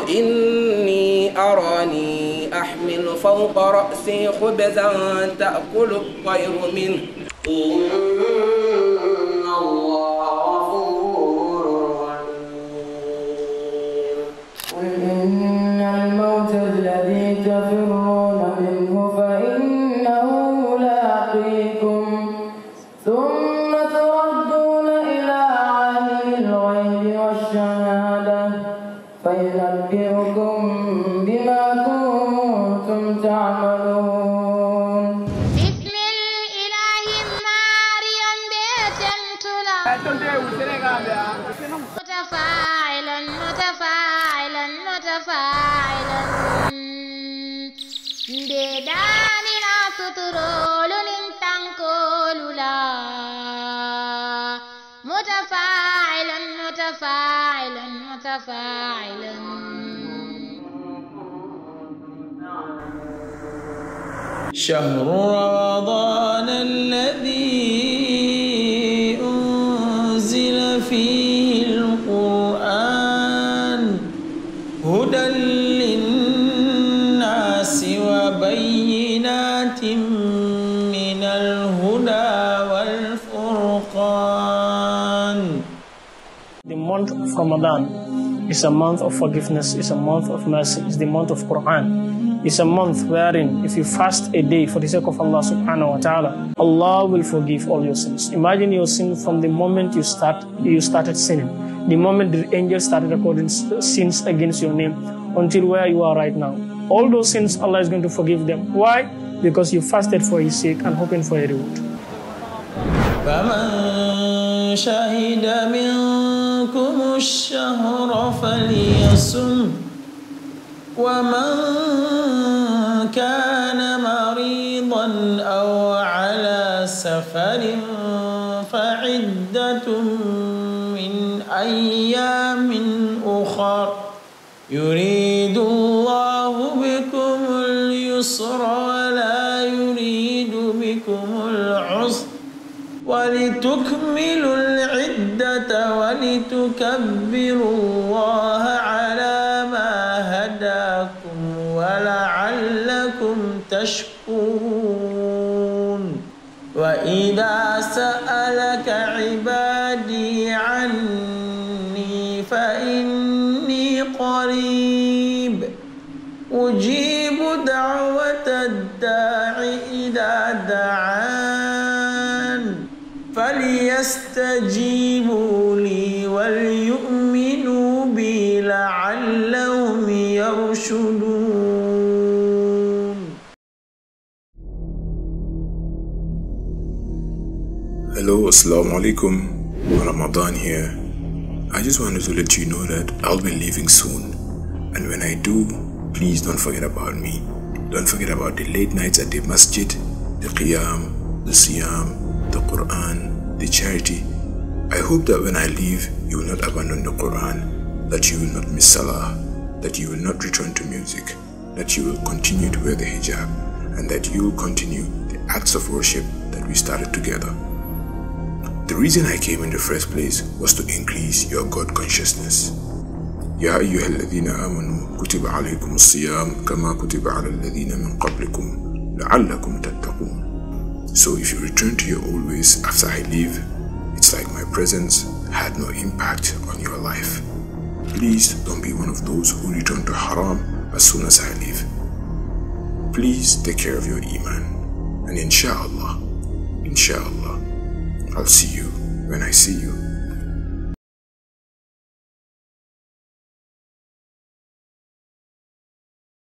إني أراني أحمل فوق رأسي خبزا تأكل الطير منه إن الله غفور رحيم قل إن الموت الذي تفرون منه فإنه ملاقيكم ثم تردون إلى عالم الغيب والشهادة فينبئكم بما كنتم تعملون. بسم الإله ماريا بيتنتلا متفاعلا متفاعلا متفاعلا بداننا سطرول ننتنكولولا متفاعلا متفاعلا متفاعلا شهر رمضان الذي أنزل فيه القرآن هدى للناس وبينات من الهدى والفرقان. The month of Ramadan is a month of forgiveness, is a month of mercy, is the month of Quran. It's a month wherein if you fast a day for the sake of Allah subhanahu wa ta'ala, Allah will forgive all your sins. Imagine your sin from the moment you started sinning, the moment the angels started recording sins against your name until where you are right now. All those sins, Allah is going to forgive them. Why? Because you fasted for His sake and hoping for a reward. فمن شهد منكم الشهر فليصم ومن كان مريضا أو على سفر فعدة من أيام أخر يريد الله بكم اليسر ولا يريد بكم العسر ولتكملوا العدة ولتكبروا الله على ما هداكم ولعلكم تشكرون. وإذا سألك عبادي عني فإني قريب أجيب دعوة الداع إذا دعان فليستجيبوا لي وليؤمنوا بي لعلهم يرشدون. Hello, assalamu alaikum. Ramadan here. I just wanted to let you know that I'll be leaving soon, and when I do, please don't forget about me. Don't forget about the late nights at the masjid, the qiyam, the siyam, the Quran, the charity. I hope that when I leave, you will not abandon the Quran, that you will not miss salah, that you will not return to music, that you will continue to wear the hijab, and that you will continue the acts of worship that we started together. The reason I came in the first place was to increase your God consciousness. يا أيها الذين آمنوا كتب عليكم الصيام كما كتب على الذين من قبلكم لعلكم تتقون. So if you return to your old ways after I leave, it's like my presence had no impact on your life. Please don't be one of those who return to haram as soon as I leave. Please take care of your iman, and inshallah, I'll see you when I see you.